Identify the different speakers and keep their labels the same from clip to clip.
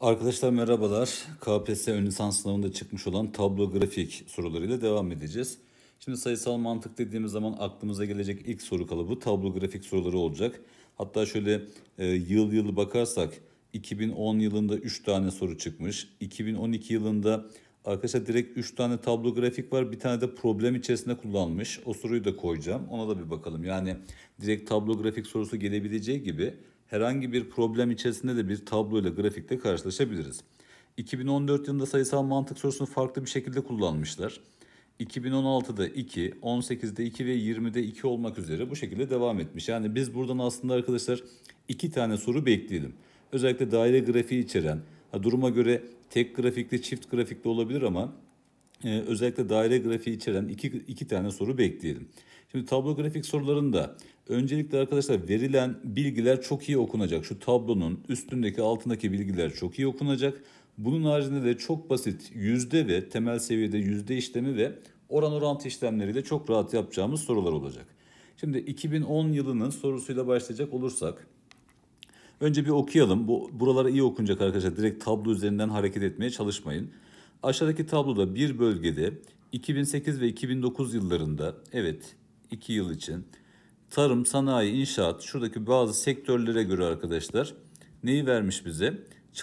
Speaker 1: Arkadaşlar merhabalar. KPSS ön lisans sınavında çıkmış olan tablo grafik sorularıyla devam edeceğiz. Şimdi sayısal mantık dediğimiz zaman aklımıza gelecek ilk soru kalıbı tablo grafik soruları olacak. Hatta şöyle yıl yıl bakarsak 2010 yılında 3 tane soru çıkmış. 2012 yılında arkadaşlar direkt 3 tane tablo grafik var. Bir tane de problem içerisinde kullanmış. O soruyu da koyacağım. Ona da bir bakalım. Yani direkt tablo grafik sorusu gelebileceği gibi herhangi bir problem içerisinde de bir tablo ile grafikte karşılaşabiliriz. 2014 yılında sayısal mantık sorusunu farklı bir şekilde kullanmışlar. 2016'da 2, 18'de 2 ve 20'de 2 olmak üzere bu şekilde devam etmiş. Yani biz buradan aslında arkadaşlar 2 tane soru bekleyelim. Özellikle daire grafiği içeren, duruma göre tek grafikli çift grafikli olabilir ama özellikle daire grafiği içeren iki tane soru bekleyelim. Şimdi tablo grafik sorularında öncelikle arkadaşlar verilen bilgiler çok iyi okunacak. Şu tablonun üstündeki altındaki bilgiler çok iyi okunacak. Bunun haricinde de çok basit yüzde ve temel seviyede yüzde işlemi ve oran orantı işlemleriyle çok rahat yapacağımız sorular olacak. Şimdi 2010 yılının sorusuyla başlayacak olursak önce bir okuyalım. Buralara iyi okunacak arkadaşlar. Direkt tablo üzerinden hareket etmeye çalışmayın. Aşağıdaki tabloda bir bölgede 2008 ve 2009 yıllarında, evet 2 yıl için tarım, sanayi, inşaat, şuradaki bazı sektörlere göre arkadaşlar neyi vermiş bize?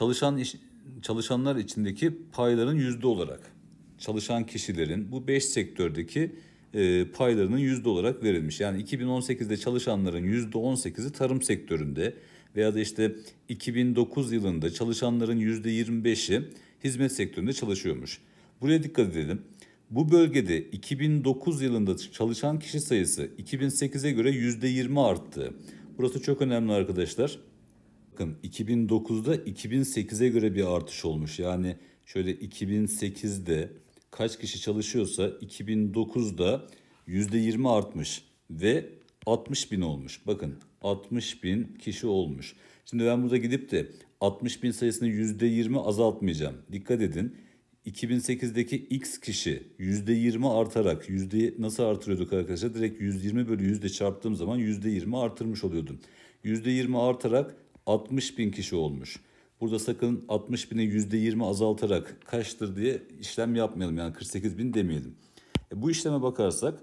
Speaker 1: Çalışanlar içindeki payların yüzde olarak, çalışan kişilerin bu 5 sektördeki paylarının yüzde olarak verilmiş. Yani 2018'de çalışanların %18'i tarım sektöründe veya da işte 2009 yılında çalışanların %25'i hizmet sektöründe çalışıyormuş. Buraya dikkat edelim. Bu bölgede 2009 yılında çalışan kişi sayısı 2008'e göre %20 arttı. Burası çok önemli arkadaşlar. Bakın 2009'da 2008'e göre bir artış olmuş. Yani şöyle 2008'de kaç kişi çalışıyorsa 2009'da %20 artmış ve 60 bin olmuş. Bakın 60 bin kişi olmuş. Şimdi ben burada gidip de 60 bin sayısını %20 azaltmayacağım. Dikkat edin. 2008'deki X kişi %20 artarak nasıl artırıyorduk arkadaşlar? Direkt 120 bölü 100 çarptığım zaman %20 artırmış oluyordum. %20 artarak 60 bin kişi olmuş. Burada sakın 60 bini %20 azaltarak kaçtır diye işlem yapmayalım. Yani 48 bin demeyelim. Bu işleme bakarsak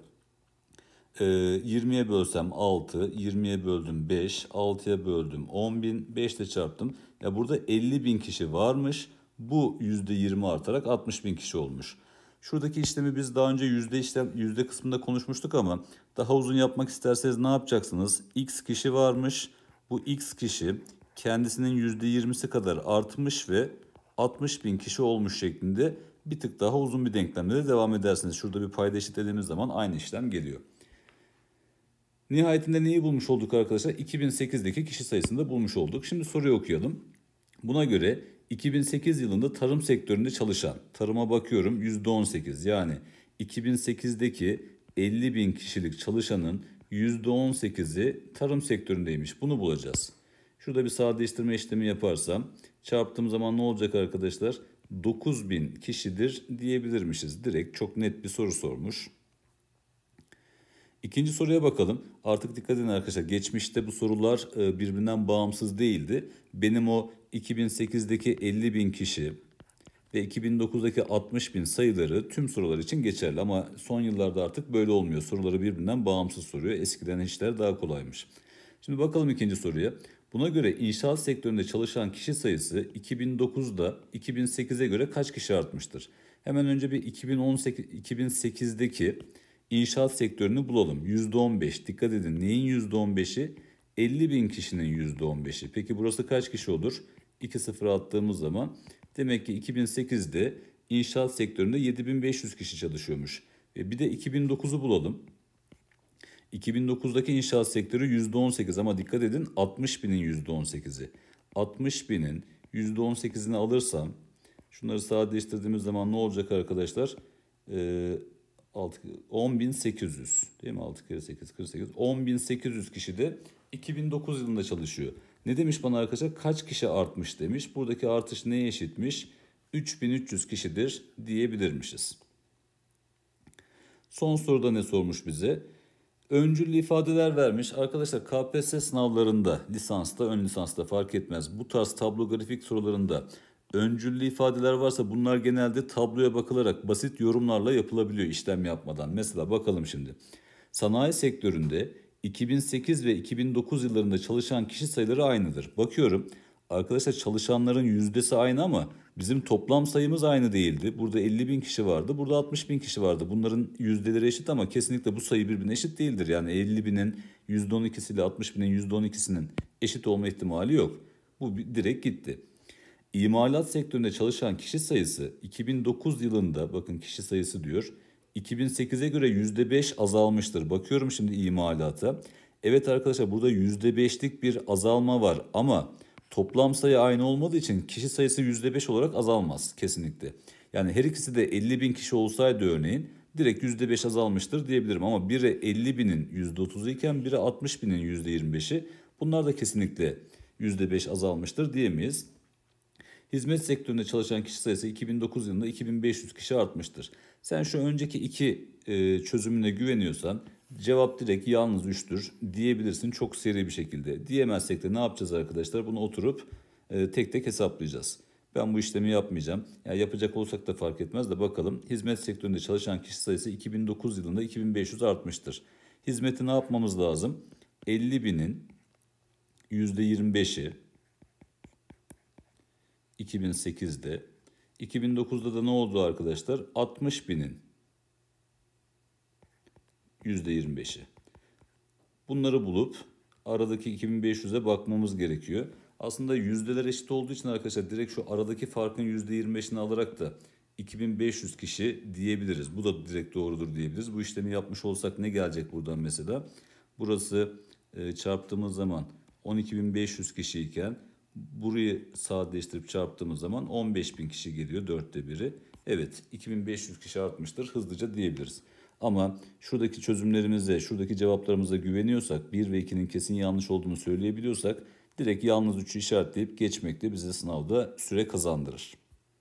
Speaker 1: 20'ye bölsem 6, 20'ye böldüm 5, 6'ya böldüm 10 bin, 5 ile çarptım. Ya burada 50 bin kişi varmış. Bu %20 artarak 60 bin kişi olmuş. Şuradaki işlemi biz daha önce yüzde kısmında konuşmuştuk ama daha uzun yapmak isterseniz ne yapacaksınız? X kişi varmış. Bu X kişi kendisinin %20'si kadar artmış ve 60 bin kişi olmuş şeklinde bir tık daha uzun bir denklemle de devam edersiniz. Şurada bir payda eşitlediğimiz zaman aynı işlem geliyor. Nihayetinde neyi bulmuş olduk arkadaşlar? 2008'deki kişi sayısını da bulmuş olduk. Şimdi soruyu okuyalım. Buna göre 2008 yılında tarım sektöründe çalışan, tarıma bakıyorum %18, yani 2008'deki 50 bin kişilik çalışanın %18'i tarım sektöründeymiş. Bunu bulacağız. Şurada bir sadeleştirme işlemi yaparsam çarptığım zaman ne olacak arkadaşlar? 9 bin kişidir diyebilirmişiz. Direkt çok net bir soru sormuş. İkinci soruya bakalım. Artık dikkat edin arkadaşlar. Geçmişte bu sorular birbirinden bağımsız değildi. Benim o 2008'deki 50 bin kişi ve 2009'daki 60 bin sayıları tüm sorular için geçerli. Ama son yıllarda artık böyle olmuyor. Soruları birbirinden bağımsız soruyor. Eskiden işler daha kolaymış. Şimdi bakalım ikinci soruya. Buna göre inşaat sektöründe çalışan kişi sayısı 2009'da 2008'e göre kaç kişi artmıştır? Hemen önce bir 2008'deki İnşaat sektörünü bulalım. %15. Dikkat edin. Neyin %15'i? 50 bin kişinin %15'i. Peki burası kaç kişi olur? 2 sıfır attığımız zaman demek ki 2008'de inşaat sektöründe 7500 kişi çalışıyormuş. Bir de 2009'u bulalım. 2009'daki inşaat sektörü %18 ama dikkat edin 60 binin %18'i. 60 binin %18'ini alırsam şunları sadeleştirdiğimiz zaman ne olacak arkadaşlar? 10.800 değil mi? 6 kere 8 48. 10.800 kişi de 2009 yılında çalışıyor. Ne demiş bana arkadaşlar? Kaç kişi artmış demiş. Buradaki artış neye eşitmiş? 3300 kişidir diyebilirmişiz. Son soruda ne sormuş bize? Öncüllü ifadeler vermiş. Arkadaşlar KPSS sınavlarında lisansta, ön lisansta fark etmez. Bu tarz tablo grafik sorularında Öncüllü ifadeler varsa bunlar genelde tabloya bakılarak basit yorumlarla yapılabiliyor işlem yapmadan. Mesela bakalım şimdi. Sanayi sektöründe 2008 ve 2009 yıllarında çalışan kişi sayıları aynıdır. Bakıyorum arkadaşlar, çalışanların yüzdesi aynı ama bizim toplam sayımız aynı değildi. Burada 50 bin kişi vardı, burada 60 bin kişi vardı. Bunların yüzdeleri eşit ama kesinlikle bu sayı birbirine eşit değildir. Yani 50 binin %12'si ile 60 binin %12'sinin eşit olma ihtimali yok. Bu direkt gitti. İmalat sektöründe çalışan kişi sayısı 2009 yılında, bakın kişi sayısı diyor, 2008'e göre %5 azalmıştır. Bakıyorum şimdi imalata. Evet arkadaşlar, burada %5'lik bir azalma var ama toplam sayı aynı olmadığı için kişi sayısı %5 olarak azalmaz kesinlikle. Yani her ikisi de 50 bin kişi olsaydı örneğin direkt %5 azalmıştır diyebilirim. Ama biri 50 binin %30'u iken biri 60 binin %25'i, bunlar da kesinlikle %5 azalmıştır diyemeyiz. Hizmet sektöründe çalışan kişi sayısı 2009 yılında 2500 kişi artmıştır. Sen şu önceki iki çözümüne güveniyorsan cevap direkt yalnız 3'tür diyebilirsin çok seri bir şekilde. Diyemezsek de ne yapacağız arkadaşlar? Bunu oturup tek tek hesaplayacağız. Ben bu işlemi yapmayacağım. Yani yapacak olsak da fark etmez de bakalım. Hizmet sektöründe çalışan kişi sayısı 2009 yılında 2500 artmıştır. Hizmeti ne yapmamız lazım? 50 binin %25'i 2008'de. 2009'da da ne oldu arkadaşlar? 60 binin %25'i. Bunları bulup aradaki 2500'e bakmamız gerekiyor. Aslında yüzdeler eşit olduğu için arkadaşlar direkt şu aradaki farkın %25'ini alarak da 2500 kişi diyebiliriz. Bu da direkt doğrudur diyebiliriz. Bu işlemi yapmış olsak ne gelecek buradan mesela? Burası çarptığımız zaman 12.500 kişi iken burayı sadeleştirip çarptığımız zaman 15.000 kişi geliyor, dörtte biri. Evet, 2500 kişi artmıştır hızlıca diyebiliriz. Ama şuradaki çözümlerimize, şuradaki cevaplarımıza güveniyorsak, 1 ve 2'nin kesin yanlış olduğunu söyleyebiliyorsak direkt yalnız 3'ü işaretleyip geçmek de bize sınavda süre kazandırır.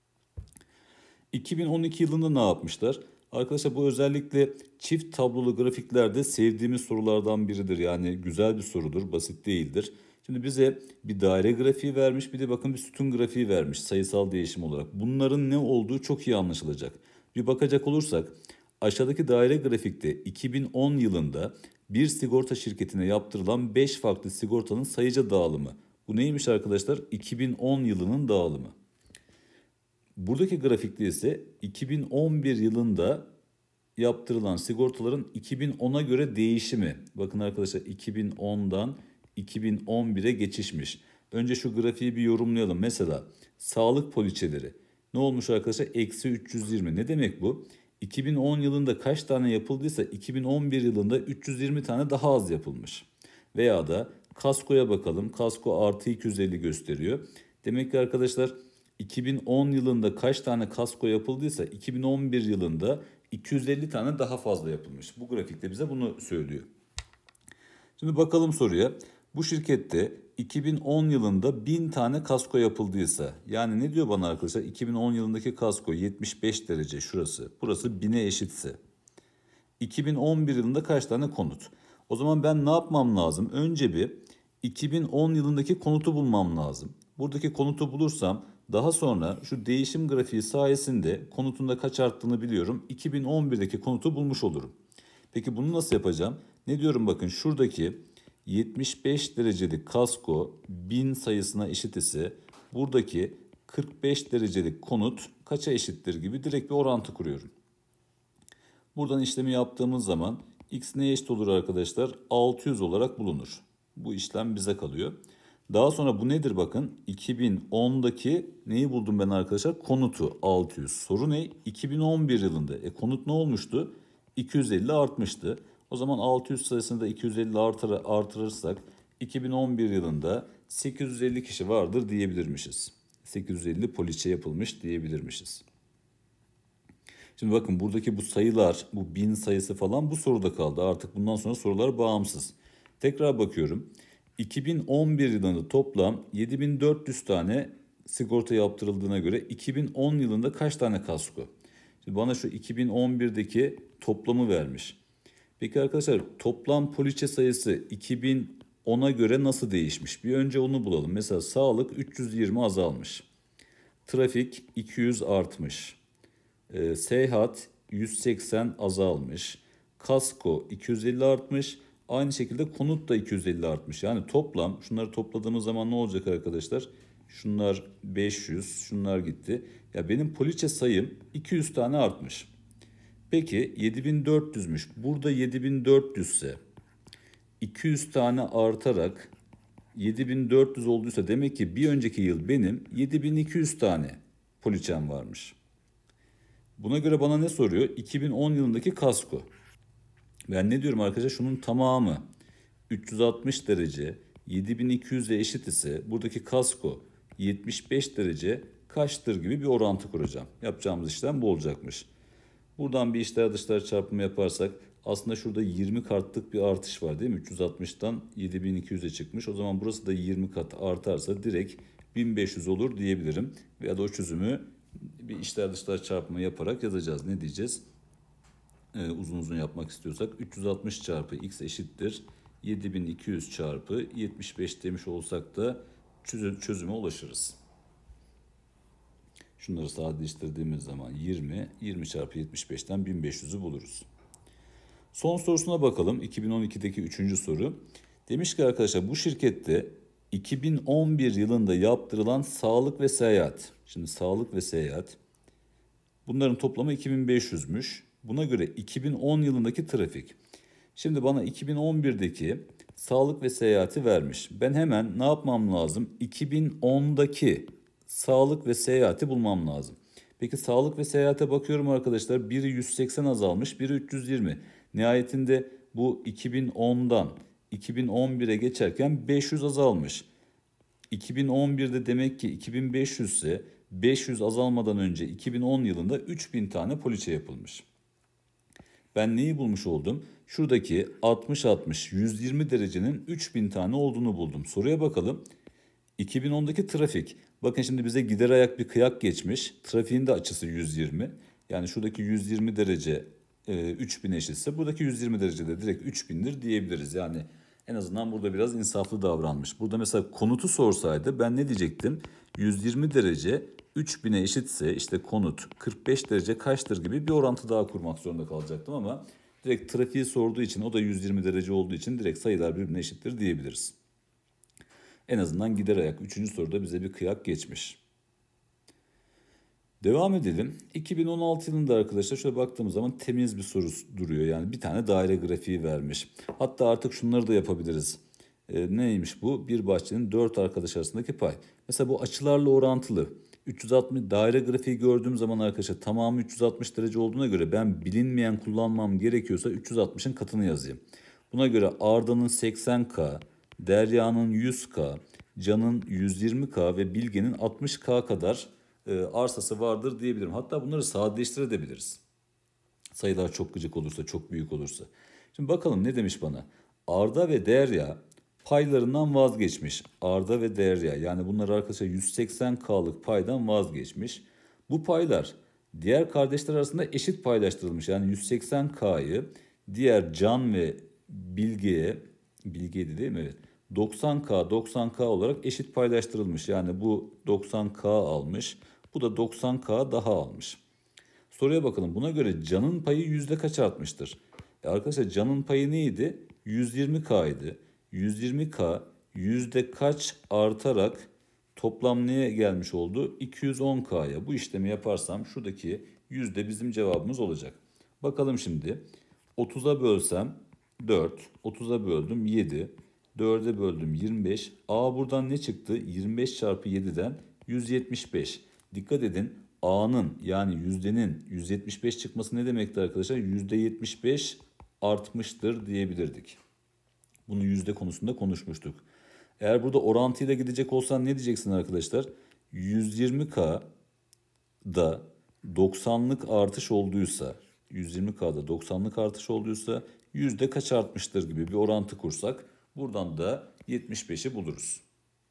Speaker 1: 2012 yılında ne yapmışlar? Arkadaşlar bu özellikle çift tablolu grafiklerde sevdiğimiz sorulardan biridir. Yani güzel bir sorudur, basit değildir. Şimdi bize bir daire grafiği vermiş, bir de bakın bir sütun grafiği vermiş sayısal değişim olarak. Bunların ne olduğu çok iyi anlaşılacak. Bir bakacak olursak aşağıdaki daire grafikte 2010 yılında bir sigorta şirketine yaptırılan 5 farklı sigortanın sayıca dağılımı. Bu neymiş arkadaşlar? 2010 yılının dağılımı. Buradaki grafikte ise 2011 yılında yaptırılan sigortaların 2010'a göre değişimi. Bakın arkadaşlar 2010'dan 2011'e geçişmiş. Önce şu grafiği bir yorumlayalım. Mesela sağlık poliçeleri. Ne olmuş arkadaşlar? Eksi 320. Ne demek bu? 2010 yılında kaç tane yapıldıysa 2011 yılında 320 tane daha az yapılmış. Veya da kaskoya bakalım. Kasko artı 250 gösteriyor. Demek ki arkadaşlar 2010 yılında kaç tane kasko yapıldıysa 2011 yılında 250 tane daha fazla yapılmış. Bu grafikte bize bunu söylüyor. Şimdi bakalım soruya. Bu şirkette 2010 yılında 1000 tane kasko yapıldıysa, yani ne diyor bana arkadaşlar? 2010 yılındaki kasko 75 derece şurası. Burası 1000'e eşitse. 2011 yılında kaç tane konut? O zaman ben ne yapmam lazım? Önce bir 2010 yılındaki konutu bulmam lazım. Buradaki konutu bulursam daha sonra şu değişim grafiği sayesinde konutun da kaç arttığını biliyorum. 2011'deki konutu bulmuş olurum. Peki bunu nasıl yapacağım? Ne diyorum bakın, şuradaki 75 derecelik kasko 1000 sayısına eşit ise buradaki 45 derecelik konut kaça eşittir gibi direkt bir orantı kuruyorum. Buradan işlemi yaptığımız zaman x neye eşit olur arkadaşlar? 600 olarak bulunur. Bu işlem bize kalıyor. Daha sonra bu nedir bakın? 2010'daki neyi buldum ben arkadaşlar? Konutu 600. Soru ne? 2011 yılında. Konut ne olmuştu? 250 artmıştı. O zaman 600 sayısını da 250 artırırsak 2011 yılında 850 kişi vardır diyebilirmişiz. 850 poliçe yapılmış diyebilirmişiz. Şimdi bakın buradaki bu sayılar, bu 1000 sayısı falan bu soruda kaldı. Artık bundan sonra sorular bağımsız. Tekrar bakıyorum. 2011 yılında toplam 7400 tane sigorta yaptırıldığına göre 2010 yılında kaç tane kasko? Şimdi bana şu 2011'deki toplamı vermiş. Peki arkadaşlar toplam poliçe sayısı 2010'a göre nasıl değişmiş? Bir önce onu bulalım. Mesela sağlık 320 azalmış. Trafik 200 artmış. Seyahat 180 azalmış. Kasko 250 artmış. Aynı şekilde konut da 250 artmış. Yani toplam şunları topladığımız zaman ne olacak arkadaşlar? Şunlar 500, şunlar gitti. Ya benim poliçe sayım 200 tane artmış. Peki 7400'müş. Burada 7400 ise 200 tane artarak 7400 olduysa demek ki bir önceki yıl benim 7200 tane poliçem varmış. Buna göre bana ne soruyor? 2010 yılındaki kasko. Ben ne diyorum arkadaşlar? Şunun tamamı 360 derece 7200'e eşit ise buradaki kasko 75 derece kaçtır gibi bir orantı kuracağım. Yapacağımız işlem bu olacakmış. Buradan bir içler dışlar çarpımı yaparsak aslında şurada 20 katlık bir artış var değil mi? 360'tan 7200'e çıkmış. O zaman burası da 20 kat artarsa direkt 1500 olur diyebilirim. Veya da o çözümü bir içler dışlar çarpımı yaparak yazacağız. Ne diyeceğiz? Uzun uzun yapmak istiyorsak 360 çarpı x eşittir 7200 çarpı 75 demiş olsak da çözüme ulaşırız. Şunları sadeleştirdiğimiz zaman 20 çarpı 75'ten 1500'ü buluruz. Son sorusuna bakalım. 2012'deki 3. soru. Demiş ki arkadaşlar bu şirkette 2011 yılında yaptırılan sağlık ve seyahat. Şimdi sağlık ve seyahat. Bunların toplamı 2500'müş. Buna göre 2010 yılındaki trafik. Şimdi bana 2011'deki sağlık ve seyahati vermiş. Ben hemen ne yapmam lazım? 2010'daki sağlık ve seyahati bulmam lazım. Peki sağlık ve seyahate bakıyorum arkadaşlar. Biri 180 azalmış, biri 320. Nihayetinde bu 2010'dan 2011'e geçerken 500 azalmış. 2011'de demek ki 2500 ise 500 azalmadan önce 2010 yılında 3000 tane poliçe yapılmış. Ben neyi bulmuş oldum? Şuradaki 60-60-120 derecenin 3000 tane olduğunu buldum. Soruya bakalım. 2010'daki trafik. Bakın şimdi bize gider ayak bir kıyak geçmiş. Trafiğin de açısı 120. Yani şuradaki 120 derece 3000 eşitse buradaki 120 derecede direkt 3000'dir diyebiliriz. Yani en azından burada biraz insaflı davranmış. Burada mesela konutu sorsaydı ben ne diyecektim? 120 derece 3000'e eşitse işte konut 45 derece kaçtır gibi bir orantı daha kurmak zorunda kalacaktım ama direkt trafiği sorduğu için o da 120 derece olduğu için direkt sayılar birbirine eşittir diyebiliriz. En azından gider ayak 3. soruda bize bir kıyak geçmiş. Devam edelim. 2016 yılında arkadaşlar şöyle baktığımız zaman temiz bir soru duruyor. Yani bir tane daire grafiği vermiş. Hatta artık şunları da yapabiliriz. Neymiş bu? Bir bahçenin 4 arkadaş arasındaki pay. Mesela bu açılarla orantılı. 360 daire grafiği gördüğüm zaman arkadaşlar tamamı 360 derece olduğuna göre ben bilinmeyen kullanmam gerekiyorsa 360'ın katını yazayım. Buna göre Arda'nın 80K, Derya'nın 100K, Can'ın 120K ve Bilge'nin 60K kadar arsası vardır diyebilirim. Hatta bunları sadeleştirebiliriz. Sayılar çok gıcık olursa, çok büyük olursa. Şimdi bakalım ne demiş bana? Arda ve Derya paylarından vazgeçmiş. Arda ve Derya yani bunlar arkadaşlar 180K'lık paydan vazgeçmiş. Bu paylar diğer kardeşler arasında eşit paylaştırılmış. Yani 180K'yı diğer Can ve Bilge'ydi değil mi? Evet. 90K olarak eşit paylaştırılmış. Yani bu 90K almış. Bu da 90K daha almış. Soruya bakalım. Buna göre Can'ın payı yüzde kaç artmıştır? Arkadaşlar Can'ın payı neydi? 120K idi. 120K yüzde kaç artarak toplam neye gelmiş oldu? 210K'ya. Bu işlemi yaparsam şuradaki yüzde bizim cevabımız olacak. Bakalım şimdi. 30'a bölsem 4. 30'a böldüm 7. 4'e böldüm 25. Buradan ne çıktı? 25 çarpı 7'den 175. Dikkat edin. A'nın yani yüzdenin 175 çıkması ne demekti arkadaşlar? %75 artmıştır diyebilirdik. Bunu yüzde konusunda konuşmuştuk. Eğer burada orantıyla gidecek olsan ne diyeceksin arkadaşlar? 120K'da 90'lık artış olduysa 120K'da 90'lık artış olduysa yüzde kaç artmıştır gibi bir orantı kursak buradan da 75'i buluruz.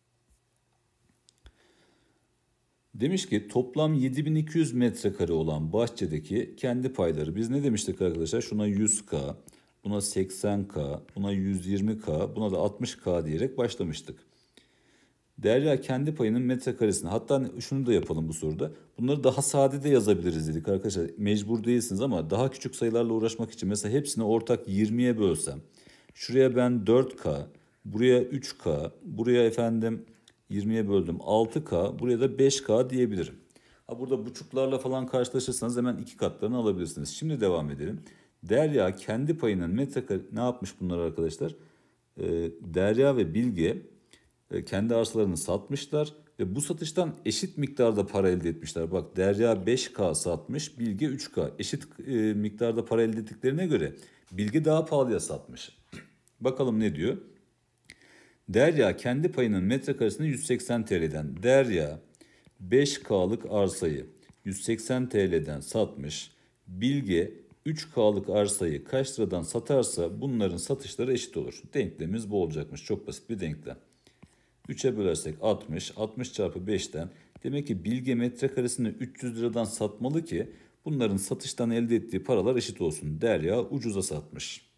Speaker 1: Demiş ki toplam 7200 metrekare olan bahçedeki kendi payları. Biz ne demiştik arkadaşlar? Şuna 100K, buna 80K, buna 120K, buna da 60K diyerek başlamıştık. Derya kendi payının metrekaresini, hatta şunu da yapalım bu soruda. Bunları daha sade de yazabiliriz dedik arkadaşlar. Mecbur değilsiniz ama daha küçük sayılarla uğraşmak için mesela hepsini ortak 20'ye bölsem. Şuraya ben 4K, buraya 3K, buraya efendim 20'ye böldüm 6K, buraya da 5K diyebilirim. Ha, burada buçuklarla falan karşılaşırsanız hemen iki katlarını alabilirsiniz. Şimdi devam edelim. Derya kendi payının metrekare ne yapmış bunlar arkadaşlar? Derya ve Bilge kendi arsalarını satmışlar ve bu satıştan eşit miktarda para elde etmişler. Bak, Derya 5K satmış, Bilge 3K. Eşit miktarda para elde ettiklerine göre Bilge daha pahalıya satmış. Bakalım ne diyor? Derya kendi payının metrekaresini 180 TL'den. Derya 5K'lık arsayı 180 TL'den satmış. Bilge 3K'lık arsayı kaç liradan satarsa bunların satışları eşit olur. Denklemimiz bu olacakmış. Çok basit bir denklem. 3'e bölersek 60. 60 çarpı 5'ten. Demek ki Bilge metrekaresini 300 liradan satmalı ki bunların satıştan elde ettiği paralar eşit olsun. Derya ucuza satmış.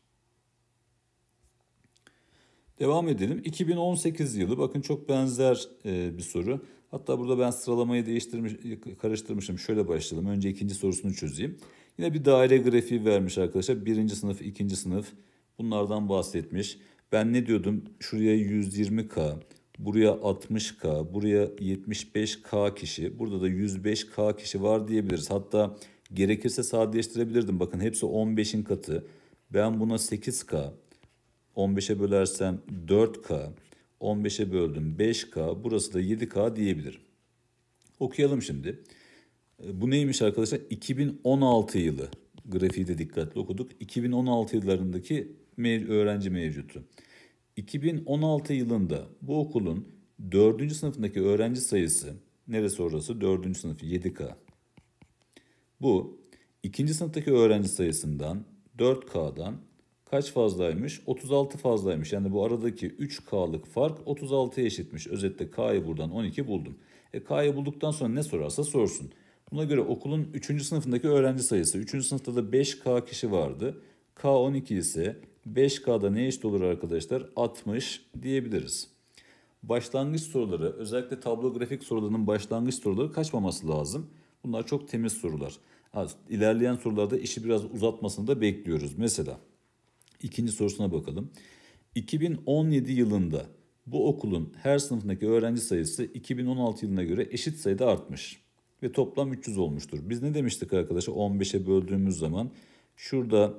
Speaker 1: Devam edelim. 2018 yılı, bakın çok benzer bir soru. Hatta burada ben sıralamayı karıştırmışım. Şöyle başlayalım. Önce ikinci sorusunu çözeyim. Yine bir daire grafiği vermiş arkadaşlar. Birinci sınıf, ikinci sınıf bunlardan bahsetmiş. Ben ne diyordum? Şuraya 120K, buraya 60K, buraya 75K kişi, burada da 105K kişi var diyebiliriz. Hatta gerekirse sadeleştirebilirdim. Bakın hepsi 15'in katı. Ben buna 8K, 15'e bölersem 4K, 15'e böldüm 5K, burası da 7K diyebilirim. Okuyalım şimdi. Bu neymiş arkadaşlar? 2016 yılı grafiği de dikkatli okuduk. 2016 yıllarındaki öğrenci mevcutu. 2016 yılında bu okulun 4. sınıfındaki öğrenci sayısı, neresi orası? 4. sınıf 7K. Bu 2. sınıftaki öğrenci sayısından 4K'dan kaç fazlaymış? 36 fazlaymış. Yani bu aradaki 3K'lık fark 36'ya eşitmiş. Özetle K'yı buradan 12 buldum. K'yı bulduktan sonra ne sorarsa sorsun. Buna göre okulun 3. sınıfındaki öğrenci sayısı. 3. sınıfta da 5K kişi vardı. K 12 ise 5K'da ne eşit olur arkadaşlar? 60 diyebiliriz. Başlangıç soruları, özellikle tablo grafik sorularının başlangıç soruları kaçmaması lazım. Bunlar çok temiz sorular. İlerleyen sorularda işi biraz uzatmasını da bekliyoruz. Mesela ikinci sorusuna bakalım. 2017 yılında bu okulun her sınıfındaki öğrenci sayısı 2016 yılına göre eşit sayıda artmış. Ve toplam 300 olmuştur. Biz ne demiştik arkadaşlar? 15'e böldüğümüz zaman şurada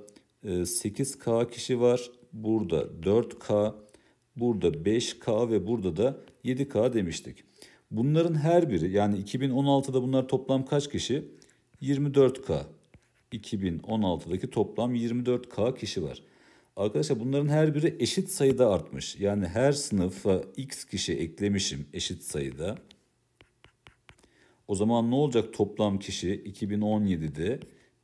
Speaker 1: 8K kişi var. Burada 4K, burada 5K ve burada da 7K demiştik. Bunların her biri, yani 2016'da bunlar toplam kaç kişi? 24K. 2016'daki toplam 24K kişi var. Arkadaşlar bunların her biri eşit sayıda artmış. Yani her sınıfa X kişi eklemişim eşit sayıda. O zaman ne olacak toplam kişi? 2017'de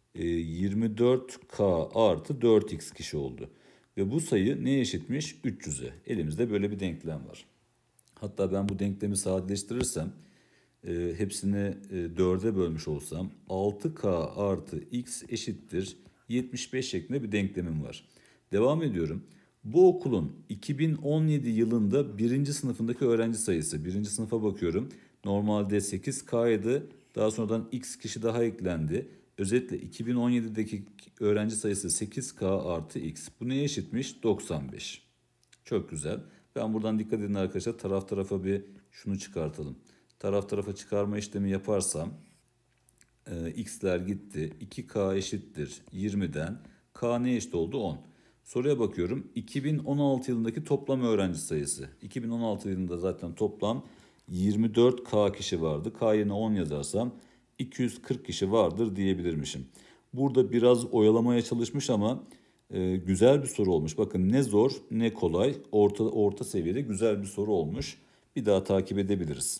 Speaker 1: 24K artı 4X kişi oldu. Ve bu sayı neye eşitmiş? 300'e. Elimizde böyle bir denklem var. Hatta ben bu denklemi sadeleştirirsem, hepsini 4'e bölmüş olsam 6K artı X eşittir 75 şeklinde bir denklemim var. Devam ediyorum. Bu okulun 2017 yılında 1. sınıfındaki öğrenci sayısı. 1. sınıfa bakıyorum. Normalde 8K'ydı. Daha sonradan X kişi daha eklendi. Özetle 2017'deki öğrenci sayısı 8K artı X. Bu neye eşitmiş? 95. Çok güzel. Ben buradan dikkat edin arkadaşlar. Taraf tarafa bir şunu çıkartalım. Taraf tarafa çıkarma işlemi yaparsam X'ler gitti. 2K eşittir 20'den. K ne eşit oldu? 10. Soruya bakıyorum. 2016 yılındaki toplam öğrenci sayısı. 2016 yılında zaten toplam 24K kişi vardı. K yerine 10 yazarsam 240 kişi vardır diyebilirmişim. Burada biraz oyalamaya çalışmış ama güzel bir soru olmuş. Bakın ne zor ne kolay, orta seviyede güzel bir soru olmuş. Bir daha takip edebiliriz.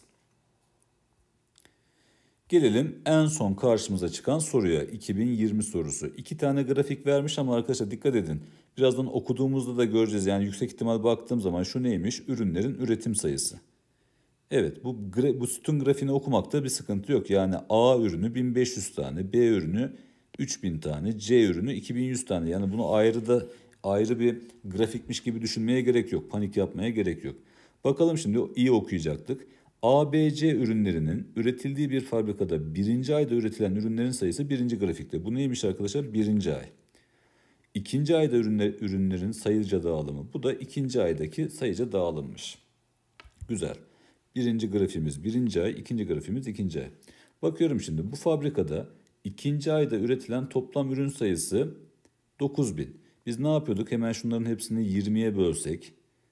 Speaker 1: Gelelim en son karşımıza çıkan soruya, 2020 sorusu. 2 tane grafik vermiş ama arkadaşlar dikkat edin. Birazdan okuduğumuzda da göreceğiz. Yani yüksek ihtimal baktığım zaman şu neymiş? Ürünlerin üretim sayısı. Evet, bu sütun grafiğini okumakta bir sıkıntı yok. Yani A ürünü 1500 tane, B ürünü 3000 tane, C ürünü 2100 tane. Yani bunu ayrı bir grafikmiş gibi düşünmeye gerek yok. Panik yapmaya gerek yok. Bakalım şimdi iyi okuyacaktık. ABC ürünlerinin üretildiği bir fabrikada birinci ayda üretilen ürünlerin sayısı birinci grafikte. Bu neymiş arkadaşlar? Birinci ay. İkinci ayda ürünlerin sayıca dağılımı. Bu da ikinci aydaki sayıca dağılımmış. Güzel. Birinci grafimiz birinci ay, ikinci grafimiz ikinci ay. Bakıyorum şimdi bu fabrikada ikinci ayda üretilen toplam ürün sayısı 9000. Biz ne yapıyorduk? Hemen şunların hepsini 20'ye bölsek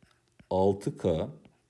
Speaker 1: 6K,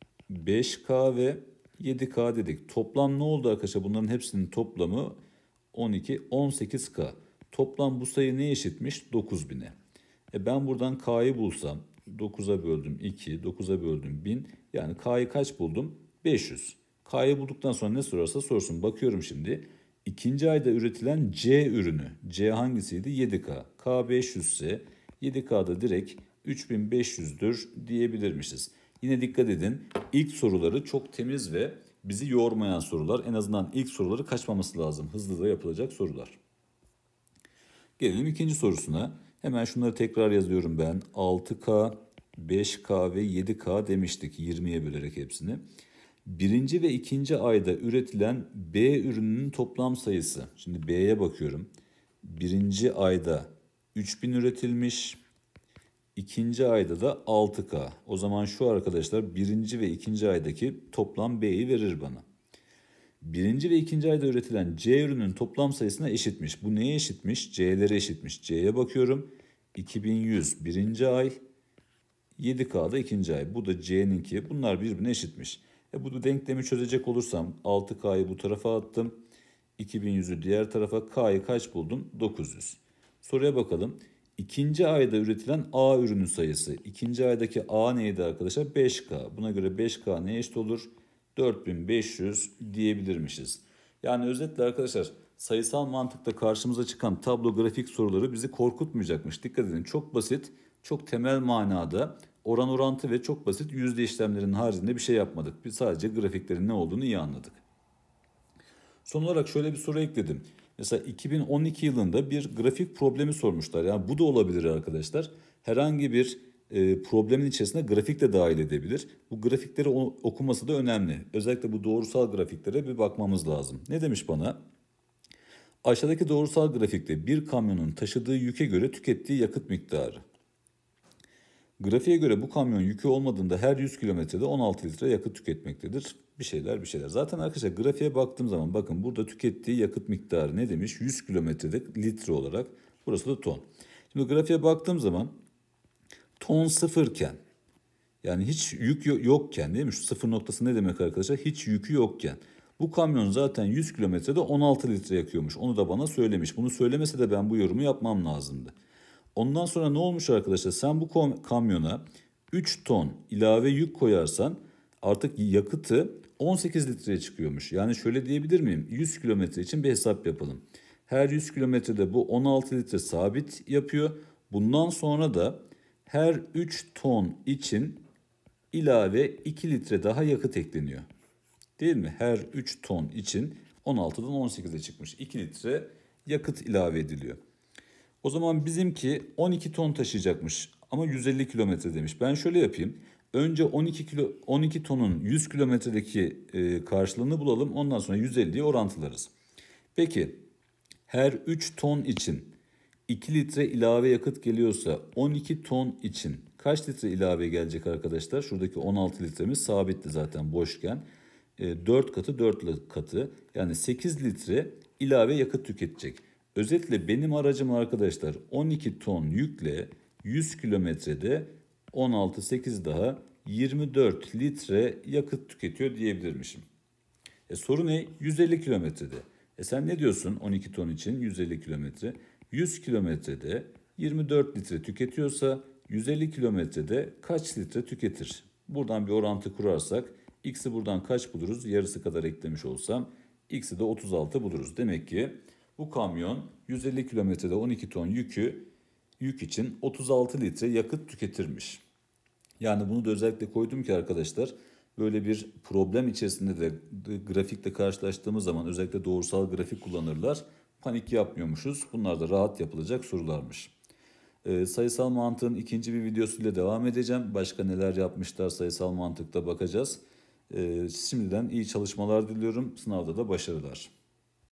Speaker 1: 5K ve 7K dedik. Toplam ne oldu arkadaşlar? Bunların hepsinin toplamı 12, 18K. Toplam bu sayı neye eşitmiş? 9000'e. Ben buradan K'yı bulsam 9'a böldüm 2, 9'a böldüm 1000. Yani K'yı kaç buldum? 500. K'yı bulduktan sonra ne sorarsa sorsun. Bakıyorum şimdi. İkinci ayda üretilen C ürünü. C hangisiydi? 7K. K 500 ise 7K'da direkt 3500'dür diyebilirmişiz. Yine dikkat edin. İlk soruları çok temiz ve bizi yormayan sorular. En azından ilk soruları kaçmaması lazım. Hızlı da yapılacak sorular. Gelelim ikinci sorusuna. Hemen şunları tekrar yazıyorum ben. 6K, 5K ve 7K demiştik 20'ye bölerek hepsini. Birinci ve ikinci ayda üretilen B ürününün toplam sayısı. Şimdi B'ye bakıyorum. Birinci ayda 3000 üretilmiş. İkinci ayda da 6K. O zaman şu arkadaşlar birinci ve ikinci aydaki toplam B'yi verir bana. Birinci ve ikinci ayda üretilen C ürünün toplam sayısına eşitmiş. Bu neye eşitmiş? C'lere eşitmiş. C'ye bakıyorum. 2100 birinci ay, 7K'da ikinci ay. Bu da C'ninki. Bunlar birbirine eşitmiş. Bu denklemi çözecek olursam 6K'yı bu tarafa attım. 2100'ü diğer tarafa. K'yı kaç buldum? 900. Soruya bakalım. İkinci ayda üretilen A ürünün sayısı. İkinci aydaki A neydi arkadaşlar? 5K. Buna göre 5K neye eşit olur? 4500 diyebilirmişiz. Yani özetle arkadaşlar sayısal mantıkta karşımıza çıkan tablo grafik soruları bizi korkutmayacakmış. Dikkat edin, çok basit, çok temel manada oran orantı ve çok basit yüzde işlemlerinin haricinde bir şey yapmadık. Biz sadece grafiklerin ne olduğunu iyi anladık. Son olarak şöyle bir soru ekledim. Mesela 2012 yılında bir grafik problemi sormuşlar. Yani bu da olabilir arkadaşlar. Herhangi bir problemin içerisine grafik de dahil edebilir. Bu grafikleri okuması da önemli. Özellikle bu doğrusal grafiklere bir bakmamız lazım. Ne demiş bana? Aşağıdaki doğrusal grafikte bir kamyonun taşıdığı yüke göre tükettiği yakıt miktarı. Grafiğe göre bu kamyon yükü olmadığında her 100 kilometrede 16 litre yakıt tüketmektedir. Bir şeyler. Zaten arkadaşlar grafiğe baktığım zaman bakın burada tükettiği yakıt miktarı ne demiş? 100 kilometrede litre olarak. Burası da ton. Şimdi grafiğe baktığım zaman ton sıfırken, yani hiç yük yokken, değil mi? Şu sıfır noktası ne demek arkadaşlar? Hiç yükü yokken. Bu kamyon zaten 100 kilometrede 16 litre yakıyormuş. Onu da bana söylemiş. Bunu söylemese de ben bu yorumu yapmam lazımdı. Ondan sonra ne olmuş arkadaşlar? Sen bu kamyona 3 ton ilave yük koyarsan artık yakıtı 18 litreye çıkıyormuş. Yani şöyle diyebilir miyim? 100 kilometre için bir hesap yapalım. Her 100 kilometrede bu 16 litre sabit yapıyor. Bundan sonra da her 3 ton için ilave 2 litre daha yakıt ekleniyor. Değil mi? Her 3 ton için 16'dan 18'e çıkmış. 2 litre yakıt ilave ediliyor. O zaman bizimki 12 ton taşıyacakmış ama 150 kilometre demiş. Ben şöyle yapayım. Önce 12 tonun 100 kilometredeki karşılığını bulalım. Ondan sonra 150'yi orantılarız. Peki her 3 ton için 2 litre ilave yakıt geliyorsa 12 ton için kaç litre ilave gelecek arkadaşlar? Şuradaki 16 litremiz sabitti zaten boşken. 4 katı 4 katı yani 8 litre ilave yakıt tüketecek. Özetle benim aracım arkadaşlar 12 ton yükle 100 kilometrede 16 8 daha 24 litre yakıt tüketiyor diyebilirmişim. Soru ne? 150 kilometrede. Sen ne diyorsun 12 ton için 150 kilometre? 100 kilometrede 24 litre tüketiyorsa 150 kilometrede kaç litre tüketir? Buradan bir orantı kurarsak x'i buradan kaç buluruz? Yarısı kadar eklemiş olsam x'i de 36 buluruz. Demek ki bu kamyon 150 kilometrede 12 ton yük için 36 litre yakıt tüketirmiş. Yani bunu da özellikle koydum ki arkadaşlar böyle bir problem içerisinde de grafikle karşılaştığımız zaman özellikle doğrusal grafik kullanırlar. Panik yapmıyormuşuz. Bunlar da rahat yapılacak sorularmış. Sayısal mantığın ikinci bir videosuyla devam edeceğim. Başka neler yapmışlar sayısal mantıkta bakacağız. Şimdiden iyi çalışmalar diliyorum. Sınavda da başarılar.